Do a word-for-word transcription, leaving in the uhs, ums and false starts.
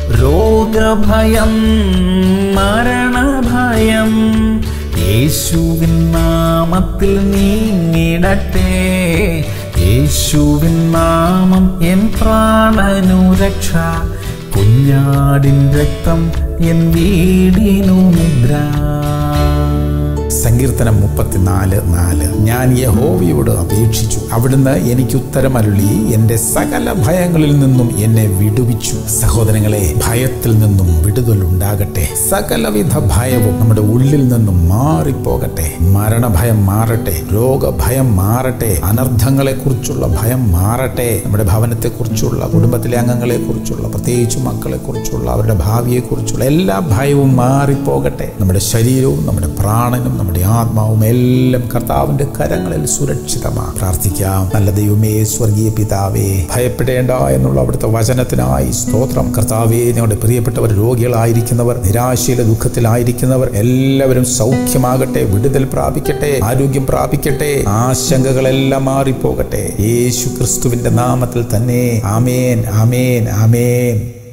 രോഗഭയം, മരണഭയം യേശുവിൻ നാമത്തിൽ നീങ്ങിടട്ടെ. യേശുവിൻ നാമം എൻ പ്രാണനു രക്ഷ. കുഞ്ഞാടിൻ രക്തം എൻ വീടിനു മുദ്ര. സങ്കീർത്തനം മുപ്പത്തിനാല് നാല്. ഞാൻ യഹോവയോട് അപേക്ഷിച്ചു, അവിടുന്ന് എനിക്ക് ഉത്തരമരുളി. എന്റെ സകല ഭയങ്ങളിൽ നിന്നും എന്നെ വിടുവിച്ചു. സഹോദരങ്ങളെ, ഭയത്തിൽ നിന്നും വിടുതൽ ഉണ്ടാകട്ടെ. സകലവിധ ഭയവും നമ്മുടെ ഉള്ളിൽ നിന്നും മാറിപ്പോകട്ടെ. മരണഭയം മാറട്ടെ, രോഗഭയം മാറട്ടെ, അനർത്ഥങ്ങളെ കുറിച്ചുള്ള ഭയം മാറട്ടെ. നമ്മുടെ ഭവനത്തെ കുറിച്ചുള്ള, കുടുംബത്തിലെ അംഗങ്ങളെ കുറിച്ചുള്ള, പ്രത്യേകിച്ച് മക്കളെ കുറിച്ചുള്ള, അവരുടെ ഭാവിയെ കുറിച്ചുള്ള എല്ലാ ഭയവും മാറിപ്പോകട്ടെ. നമ്മുടെ ശരീരവും നമ്മുടെ പ്രാണനും നമ്മുടെ ആത്മാവും എല്ലാം കർത്താവിന്റെ കരങ്ങളിൽ സുരക്ഷിതമാണ്. പ്രാർത്ഥിക്കാം. നല്ല ദൈവമേ, സ്വർഗീയ പിതാവേ, ഭയപ്പെടേണ്ട എന്നുള്ള അവിടുത്തെ വചനത്തിനായി സ്തോത്രം. കർത്താവേ, ഞങ്ങളുടെ പ്രിയപ്പെട്ടവർ രോഗികളായിരിക്കുന്നവർ, നിരാശയിലെ ദുഃഖത്തിലായിരിക്കുന്നവർ എല്ലാവരും സൗഖ്യമാകട്ടെ, വിടുതൽ പ്രാപിക്കട്ടെ, ആരോഗ്യം പ്രാപിക്കട്ടെ, ആശങ്കകളെല്ലാം മാറിപ്പോകട്ടെ. യേശു ക്രിസ്തുവിന്റെ നാമത്തിൽ തന്നെ. ആമേൻ, ആമേൻ, ആമേൻ.